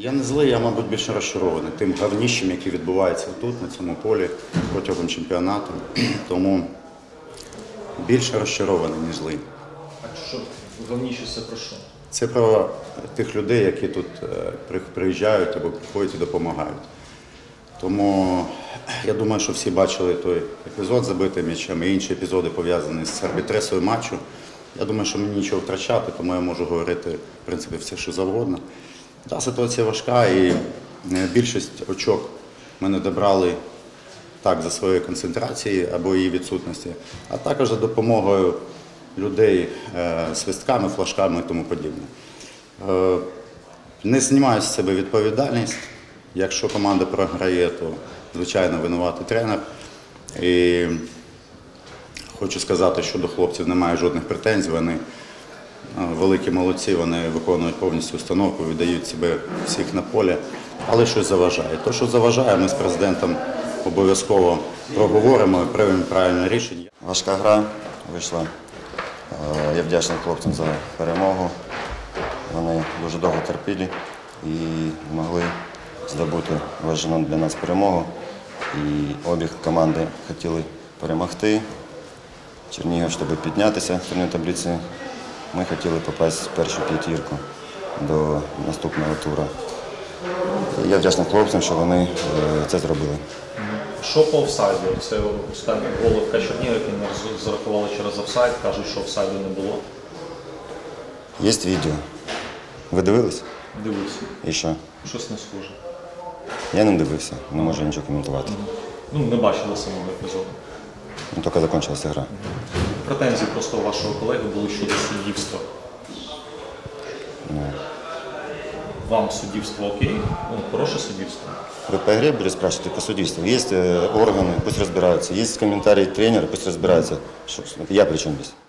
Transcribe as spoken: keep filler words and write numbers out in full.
Я не злий, я, мабуть, більше розчарований тим гавніщем, яке відбувається тут, на цьому полі, протягом чемпіонату. Тому більше розчарований, ніж злий. А що головніше це про що? Це про тих людей, які тут приїжджають або приходять і допомагають. Тому я думаю, що всі бачили той епізод забитим м'ячем і інші епізоди, пов'язані з арбітресою матчу. Я думаю, що мені нічого втрачати, тому я можу говорити, в принципі, все, що завгодно. Та ситуація важка і більшість очок ми не добрали так за своєю концентрацією або її відсутності, а також за допомогою людей свистками, флажками і тому подібне. Не знімаю з себе відповідальність. Якщо команда програє, то, звичайно, винуватий тренер. І хочу сказати, що до хлопців немає жодних претензій. Вони великі молодці, вони виконують повністю установку, віддають себе всіх на полі, але щось заважає. Те, що заважає, ми з президентом обов'язково проговоримо і приймемо правильне рішення. Важка гра вийшла. Я вдячний хлопцям за перемогу. Вони дуже довго терпіли і змогли здобути важливу для нас перемогу. І обі команди хотіли перемогти. Чернігів, щоб піднятися в турнірній таблиці, ми хотіли попасти в першу п'ятірку до наступного туру. І я вдячний хлопцям, що вони це зробили. Що по офсайду? Це останній гол ФК Чернігів, який не зарахували через офсайд, кажуть, що офсайду не було. Є відео. Ви дивились? Дивився. І що? Щось не схоже. Я не дивився, не можу нічого коментувати. Ну, не бачили самого епізоду. Ну, тільки закінчилася гра. Претензії просто у вашого колеги були щодо суддівства. Ну. Вам суддівство окей? Ну, хороше суддівство. Вы по игре были спрашивать, по судейству. Есть э, органы, пусть разбираются. Есть комментарии тренера, пусть разбираются. Шо, я при чем здесь?